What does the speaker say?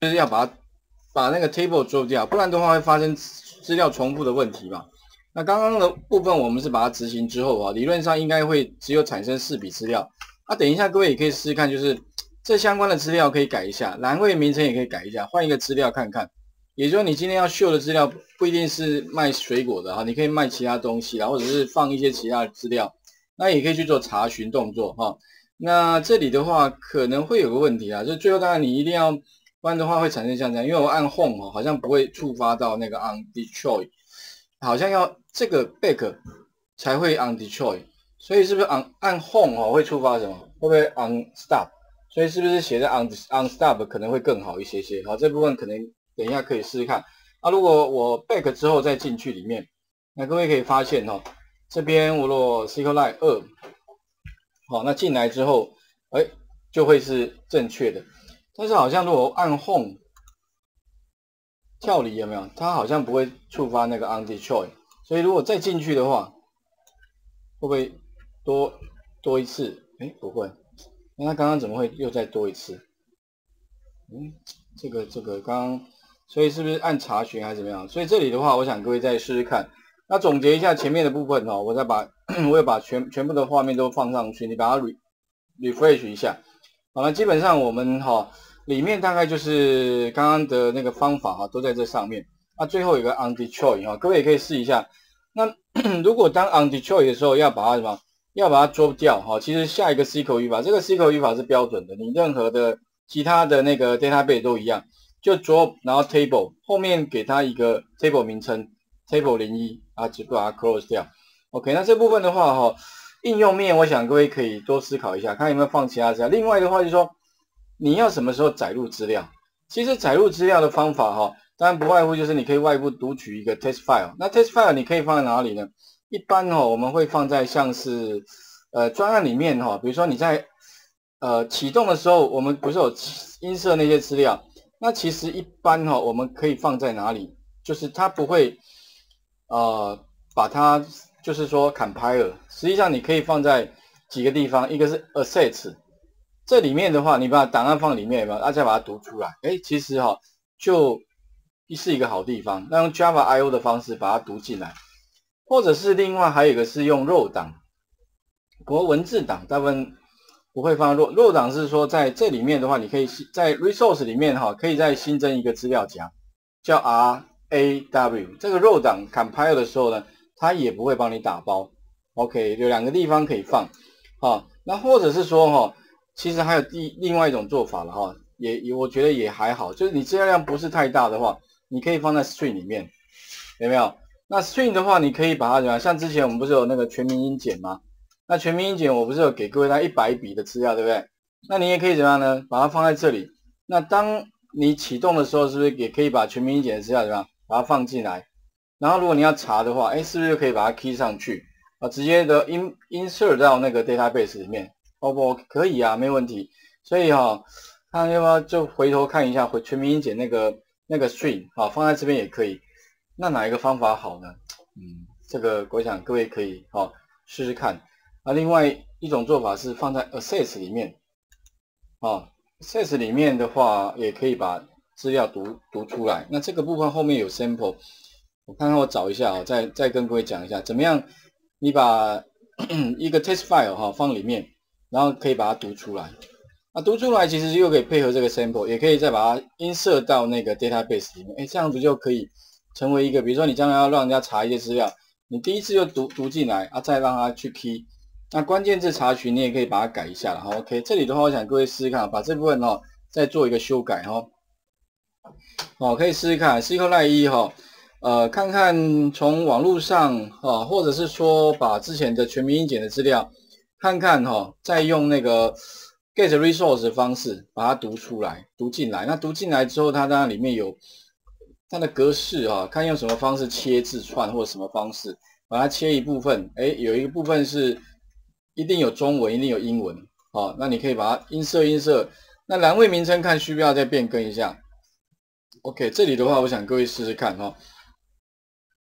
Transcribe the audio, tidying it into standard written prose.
就是要把那个 table drop 掉，不然的话会发生资料重复的问题嘛。那刚刚的部分我们是把它执行之后啊，理论上应该会只有产生4笔资料。等一下各位也可以试试看，就是这相关的资料可以改一下，栏位名称也可以改一下，换一个资料看看。也就是说你今天要秀的资料不一定是卖水果的哈，你可以卖其他东西啦，或者是放一些其他的资料，那也可以去做查询动作哈。那这里的话可能会有个问题啊，就最后当然你一定要，不然的话会产生像这样，因为我按 Home 好像不会触发到那个 on destroy， 好像要这个 back 才会 on destroy， 所以是不是按 Home 会触发什么？会不会 on stop？ 所以是不是写在 on stop 可能会更好一些些？好，这部分可能等一下可以试试看。如果我 back 之后再进去里面，那各位可以发现这边我如果 SQLite 2，好，那进来之后，就会是正确的。但是好像如果按 Home 跳离有没有？它好像不会触发那个 on destroy， 所以如果再进去的话，会不会多一次？不会。那它刚刚怎么会又再多一次？这个刚刚，所以是不是按查询还是怎么样？所以这里的话，我想各位再试试看。那总结一下前面的部分我再把我也把全部的画面都放上去，你把它 refresh 一下。好了，基本上我们里面大概就是刚刚的那个方法都在这上面。最后有个 on destroy 各位也可以试一下。那如果当 on destroy 的时候，要把它什么？要把它 drop 掉其实下一个 SQL 语法，这个 SQL 语法是标准的，你任何的其他的那个 database 都一样，就 drop 然后 table 后面给它一个 table 名称 table 01就把它 close 掉。OK， 那这部分的话应用面我想各位可以多思考一下，看有没有放其他资料。另外的话就是说，你要什么时候载入资料？其实载入资料的方法当然不外乎就是你可以外部读取一个 test file。那 test file 你可以放在哪里呢？一般我们会放在像是专案里面比如说你在启动的时候，我们不是有音色那些资料，那其实一般我们可以放在哪里？就是它不会把它就是说 compile， 实际上你可以放在几个地方，一个是 assets， 这里面的话你把档案放里面有没有？再把它读出来，其实就是一个好地方。那用 Java I/O 的方式把它读进来。或者是另外还有一个是用 raw 档，不过文字档大部分不会放 raw 档，是说在这里面的话，你可以在 resource 里面可以再新增一个资料夹，叫 RAW。这个 raw 档 compile 的时候呢，它也不会帮你打包。OK， 有2个地方可以放那或者是说其实还有另外一种做法了我觉得也还好，就是你资料量不是太大的话，你可以放在 string 里面，有没有？那 string 的话，你可以把它怎么样？像之前我们不是有那个全民英检吗？那全民英检我不是有给各位它100笔的资料，对不对？那你也可以怎么样呢？把它放在这里。那当你启动的时候，是不是也可以把全民英检的资料怎么样？把它放进来。然后如果你要查的话，是不是就可以把它 key 上去直接的 insert 到那个 database 里面？不，可以啊，没问题。所以看要不要就回头看一下全民英检那个 string 放在这边也可以。那哪一个方法好呢？这个我想各位可以试试看。另外一种做法是放在 assets 里面assets 里面的话也可以把资料读出来。那这个部分后面有 sample， 我看看我找一下再跟各位讲一下怎么样你把一个 test file 放里面，然后可以把它读出来。读出来其实又可以配合这个 sample， 也可以再把它 insert 到那个 database 里面。这样子就可以成为一个，比如说你将来要让人家查一些资料，你第一次就读进来再让他去 key。那关键字查询你也可以把它改一下了OK， 这里的话我想各位试试看，把这部分再做一个修改可以试试看 SQLite 1看看从网络上或者是说把之前的全民英检的资料看看再用那个 get resource 的方式把它读进来。那读进来之后，它当然里面有它的格式看用什么方式切字串或者什么方式把它切一部分，有一个部分是一定有中文，一定有英文那你可以把它音色。那栏位名称看需不需要再变更一下 ？OK， 这里的话，我想各位试试看